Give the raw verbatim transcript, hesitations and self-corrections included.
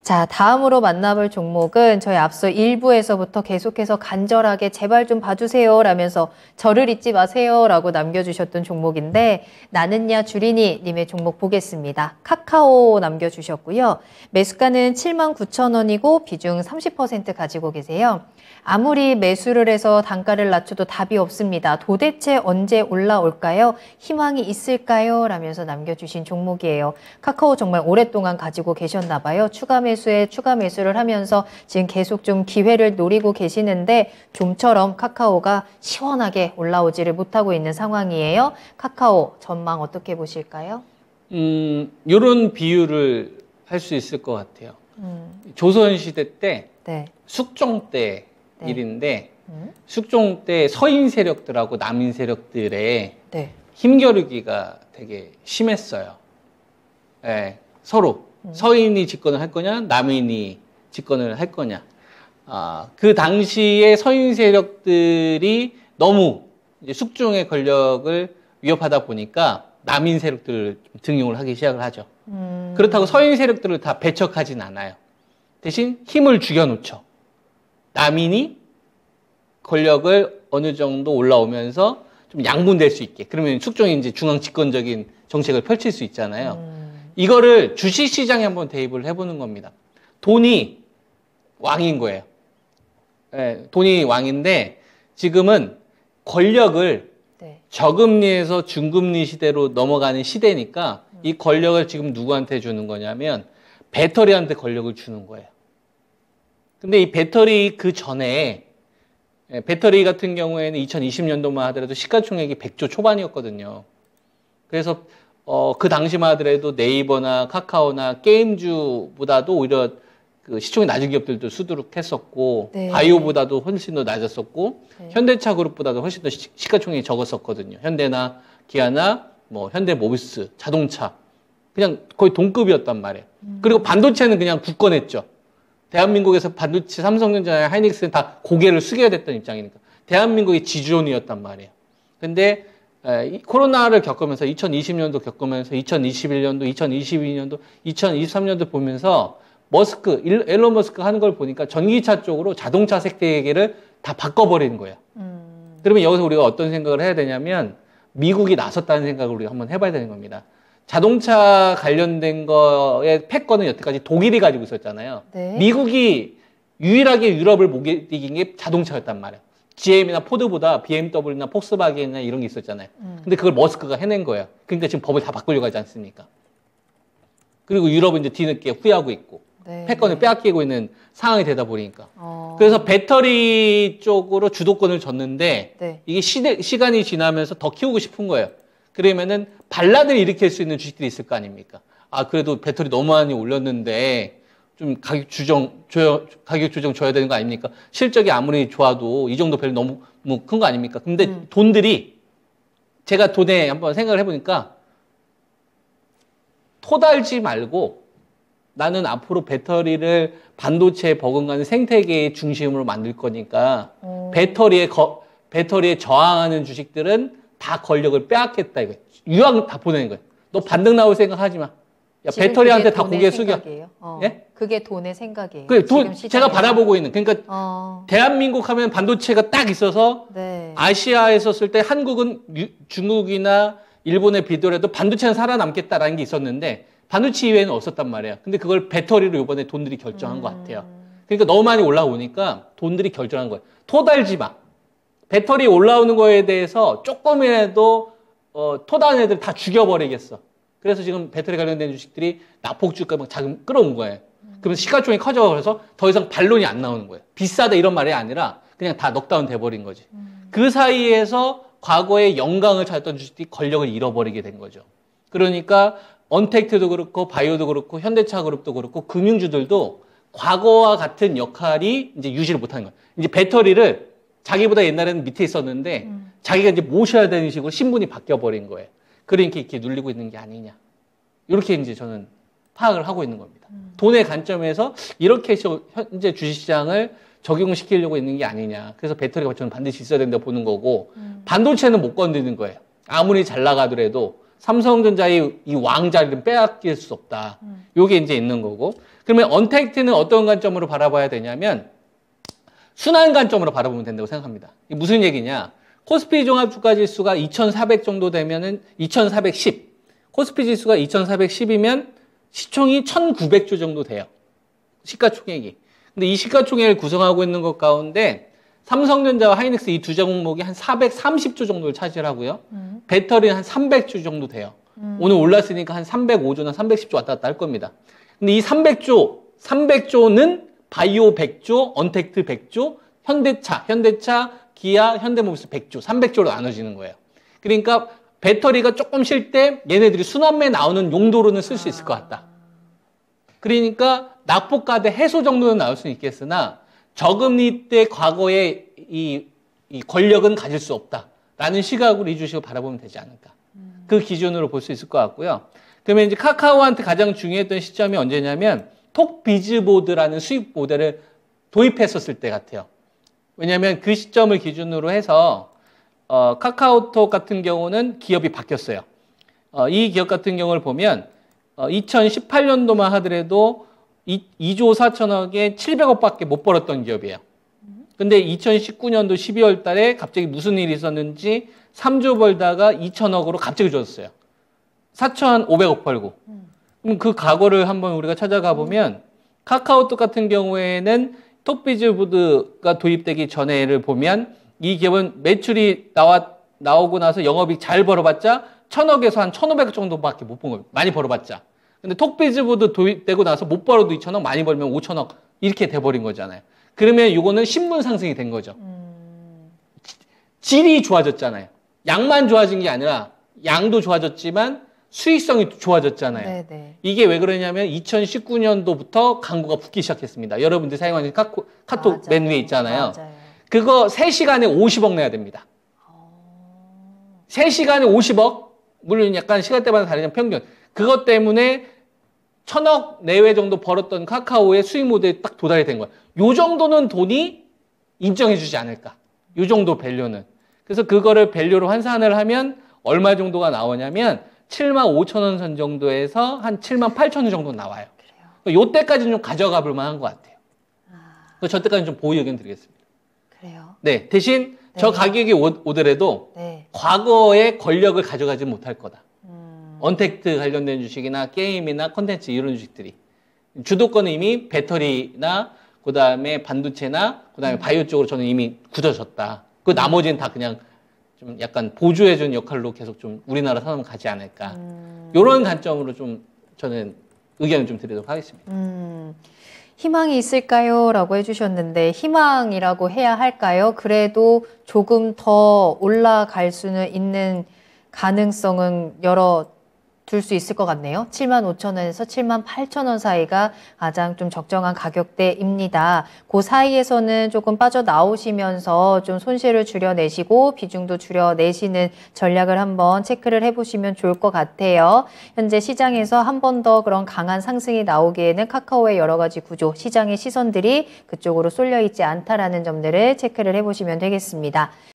자, 다음으로 만나볼 종목은 저희 앞서 일 부에서부터 계속해서 간절하게 제발 좀 봐주세요 라면서 저를 잊지 마세요 라고 남겨주셨던 종목인데 나는야 주리니 님의 종목 보겠습니다. 카카오 남겨주셨고요. 매수가는 칠만 구천 원이고 비중 삼십 퍼센트 가지고 계세요. 아무리 매수를 해서 단가를 낮춰도 답이 없습니다. 도대체 언제 올라올까요? 희망이 있을까요? 라면서 남겨주신 종목이에요. 카카오 정말 오랫동안 가지고 계셨나 봐요. 추가 매수에 추가 매수를 하면서 지금 계속 좀 기회를 노리고 계시는데 좀처럼 카카오가 시원하게 올라오지를 못하고 있는 상황이에요. 카카오 전망 어떻게 보실까요? 음, 이런 비유를 할 수 있을 것 같아요. 음. 조선시대 때 네. 숙종 때 네. 일인데 음? 숙종 때 서인 세력들하고 남인 세력들의 네. 힘겨루기가 되게 심했어요. 네, 서로 음. 서인이 집권을 할 거냐 남인이 집권을 할 거냐. 아, 그 당시에 서인 세력들이 너무 이제 숙종의 권력을 위협하다 보니까 남인 세력들을 등용을 하기 시작을 하죠. 음. 그렇다고 서인 세력들을 다 배척하진 않아요. 대신 힘을 죽여놓죠. 남인이 권력을 어느 정도 올라오면서 좀 양분될 수 있게. 그러면 숙종이 이제 중앙 집권적인 정책을 펼칠 수 있잖아요. 음. 이거를 주식시장에 한번 대입을 해보는 겁니다. 돈이 왕인 거예요. 네, 돈이 왕인데 지금은 권력을 네. 저금리에서 중금리 시대로 넘어가는 시대니까 음. 이 권력을 지금 누구한테 주는 거냐면 배터리한테 권력을 주는 거예요. 근데 이 배터리 그 전에 배터리 같은 경우에는 이천이십 년도만 하더라도 시가총액이 백조 초반이었거든요. 그래서 어, 그 당시만 하더라도 네이버나 카카오나 게임주보다도 오히려 그 시총이 낮은 기업들도 수두룩했었고 네. 바이오보다도 훨씬 더 낮았었고 네. 현대차 그룹보다도 훨씬 더 시, 시가총액이 적었었거든요. 현대나 기아나 뭐 현대모비스, 자동차 그냥 거의 동급이었단 말이에요. 음. 그리고 반도체는 그냥 굳건했죠. 대한민국에서 반도체, 삼성전자나 하이닉스는 다 고개를 숙여야 됐던 입장이니까. 대한민국의 지존이었단 말이에요. 근데 이 코로나를 겪으면서 이천이십 년도 겪으면서 이천이십일 년도, 이천이십이 년도, 이천이십삼 년도 보면서 머스크, 일론 머스크 하는 걸 보니까 전기차 쪽으로 자동차 생태계를 다 바꿔버리는 거예요. 음. 그러면 여기서 우리가 어떤 생각을 해야 되냐면 미국이 나섰다는 생각을 우리가 한번 해봐야 되는 겁니다. 자동차 관련된 거의 패권은 여태까지 독일이 가지고 있었잖아요. 네. 미국이 유일하게 유럽을 못 이긴 게 자동차였단 말이에요. 지엠이나 포드보다 비엠더블유나 폭스바겐이나 이런 게 있었잖아요. 음. 근데 그걸 머스크가 해낸 거예요. 그러니까 지금 법을 다 바꾸려고 하지 않습니까? 그리고 유럽은 이제 뒤늦게 후회하고 있고 네. 패권을 빼앗기고 있는 상황이 되다 보니까. 어. 그래서 배터리 쪽으로 주도권을 줬는데 네. 이게 시대, 시간이 지나면서 더 키우고 싶은 거예요. 그러면은 반란을 일으킬 수 있는 주식들이 있을 거 아닙니까? 아, 그래도 배터리 너무 많이 올렸는데 좀 가격 조정, 줘야, 가격 조정 줘야 되는 거 아닙니까? 실적이 아무리 좋아도 이 정도 배를 너무, 너무 큰 거 아닙니까? 근데 음. 돈들이 제가 돈에 한번 생각을 해보니까 토달지 말고 나는 앞으로 배터리를 반도체에 버금가는 생태계의 중심으로 만들 거니까 음. 배터리에, 거, 배터리에 저항하는 주식들은 다 권력을 빼앗겠다 이거. 유학 다 보내는 거예요. 너 반등 나올 생각 하지 마. 야, 배터리한테 다 고개 숙여. 어, 예? 그게 돈의 생각이에요. 그래, 돈, 제가 바라보고 있는. 그러니까 어. 대한민국 하면 반도체가 딱 있어서 네. 아시아에 있었을 때 한국은 유, 중국이나 일본에 비교해도 반도체는 살아남겠다라는 게 있었는데 반도체 이외에는 없었단 말이에요. 근데 그걸 배터리로 이번에 돈들이 결정한 음. 것 같아요. 그러니까 너무 많이 올라오니까 돈들이 결정한 거예요. 토달지 마. 배터리 올라오는 거에 대해서 조금이라도 어, 토다는 애들 다 죽여버리겠어. 그래서 지금 배터리 관련된 주식들이 낙폭주가 막 자금 끌어온 거예요. 그러면 시가총액이 커져서 더 이상 반론이 안 나오는 거예요. 비싸다 이런 말이 아니라 그냥 다 넉다운 돼버린 거지. 음. 그 사이에서 과거에 영광을 찾았던 주식들이 권력을 잃어버리게 된 거죠. 그러니까 언택트도 그렇고 바이오도 그렇고 현대차 그룹도 그렇고 금융주들도 과거와 같은 역할이 이제 유지를 못하는 거예요. 이제 배터리를 자기보다 옛날에는 밑에 있었는데 음. 자기가 이제 모셔야 되는 식으로 신분이 바뀌어버린 거예요. 그러니까 이렇게 눌리고 있는 게 아니냐. 이렇게 이제 저는 파악을 하고 있는 겁니다. 음. 돈의 관점에서 이렇게 현재 주식시장을 적용시키려고 있는 게 아니냐. 그래서 배터리가 저는 반드시 있어야 된다고 보는 거고 음. 반도체는 못 건드는 거예요. 아무리 잘 나가더라도 삼성전자의 이 왕자리를 빼앗길 수 없다. 요게 이제 있는 거고. 그러면 언택트는 어떤 관점으로 바라봐야 되냐면 순환 관점으로 바라보면 된다고 생각합니다. 이게 무슨 얘기냐? 코스피 종합주가지수가 이천사백 정도 되면은 이천사백십, 코스피 지수가 이천사백십이면 시총이 천구백 주 정도 돼요. 시가총액이. 근데 이 시가총액을 구성하고 있는 것 가운데 삼성전자와 하이닉스 이 두 종목이 한 사백삼십 주 정도를 차지하고요. 음. 배터리는 한 삼백 주 정도 돼요. 음. 오늘 올랐으니까 한 삼백오 주나 삼백십 주 왔다 갔다 할 겁니다. 근데 이 삼백 조, 삼백 조는 바이오 백 조, 언택트 백 조, 현대차, 현대차, 기아, 현대모비스 백 조, 삼백 조로 나눠지는 거예요. 그러니까 배터리가 조금 쉴 때 얘네들이 순환매에 나오는 용도로는 쓸 수 있을 것 같다. 그러니까 낙폭과대 해소 정도는 나올 수 있겠으나 저금리 때 과거의 이, 이 권력은 가질 수 없다라는 시각으로 이 주식을 바라보면 되지 않을까. 그 기준으로 볼 수 있을 것 같고요. 그러면 이제 카카오한테 가장 중요했던 시점이 언제냐면 톡비즈보드라는 수익 모델을 도입했었을 때 같아요. 왜냐하면 그 시점을 기준으로 해서 어, 카카오톡 같은 경우는 기업이 바뀌었어요. 어, 이 기업 같은 경우를 보면 어, 이천십팔 년도만 하더라도 이조 사천억에 칠백억밖에 못 벌었던 기업이에요. 근데 이천십구 년도 십이월 달에 갑자기 무슨 일이 있었는지 삼조 벌다가 이천억으로 갑자기 줄었어요. 사천오백억 벌고. 그럼 그 과거를 한번 우리가 찾아가 보면 카카오톡 같은 경우에는 톡비즈보드가 도입되기 전에를 보면 이 기업은 매출이 나와, 나오고 나서 영업이익 잘 벌어봤자 천억에서 한 천오백억 정도밖에 못 본 거예요. 많이 벌어봤자. 근데 톡비즈보드 도입되고 나서 못 벌어도 이천억, 많이 벌면 오천억 이렇게 돼버린 거잖아요. 그러면 이거는 신분 상승이 된 거죠. 음... 질이 좋아졌잖아요. 양만 좋아진 게 아니라 양도 좋아졌지만 수익성이 좋아졌잖아요. 네네. 이게 왜 그러냐면 이천십구 년도부터 광고가 붙기 시작했습니다. 여러분들이 사용하는 카코, 카톡 맨 위에 있잖아요. 맞아요. 그거 세 시간에 오십억 내야 됩니다. 어... 세 시간에 오십억? 물론 약간 시간대마다 다르지만 평균. 그것 때문에 천억 내외 정도 벌었던 카카오의 수익 모델이 딱 도달이 된 거야. 요 정도는 돈이 인정해주지 않을까. 요 정도 밸류는. 그래서 그거를 밸류로 환산을 하면 얼마 정도가 나오냐면 칠만 오천 원 선 정도에서 한 칠만 팔천 원 정도 나와요. 그래요. 요 때까지는 좀 가져가 볼 만한 것 같아요. 아... 저 때까지는 좀 보유 의견 드리겠습니다. 그래요? 네. 대신 네. 저 가격이 오, 오더라도 네. 과거의 권력을 가져가지 못할 거다. 언택트 관련된 주식이나 게임이나 콘텐츠 이런 주식들이 주도권은 이미 배터리나 그 다음에 반도체나 그 다음에 음. 바이오 쪽으로 저는 이미 굳어졌다. 그 나머지는 다 그냥 좀 약간 보조해준 역할로 계속 좀 우리나라 산업 가지 않을까. 음. 이런 관점으로 좀 저는 의견을 좀 드리도록 하겠습니다. 음. 희망이 있을까요? 라고 해주셨는데 희망이라고 해야 할까요? 그래도 조금 더 올라갈 수는 있는 가능성은 열어 둘 수 있을 것 같네요. 칠만 오천 원에서 칠만 팔천 원 사이가 가장 좀 적정한 가격대입니다. 그 사이에서는 조금 빠져나오시면서 좀 손실을 줄여내시고 비중도 줄여내시는 전략을 한번 체크를 해보시면 좋을 것 같아요. 현재 시장에서 한 번 더 그런 강한 상승이 나오기에는 카카오의 여러 가지 구조, 시장의 시선들이 그쪽으로 쏠려 있지 않다라는 점들을 체크를 해보시면 되겠습니다.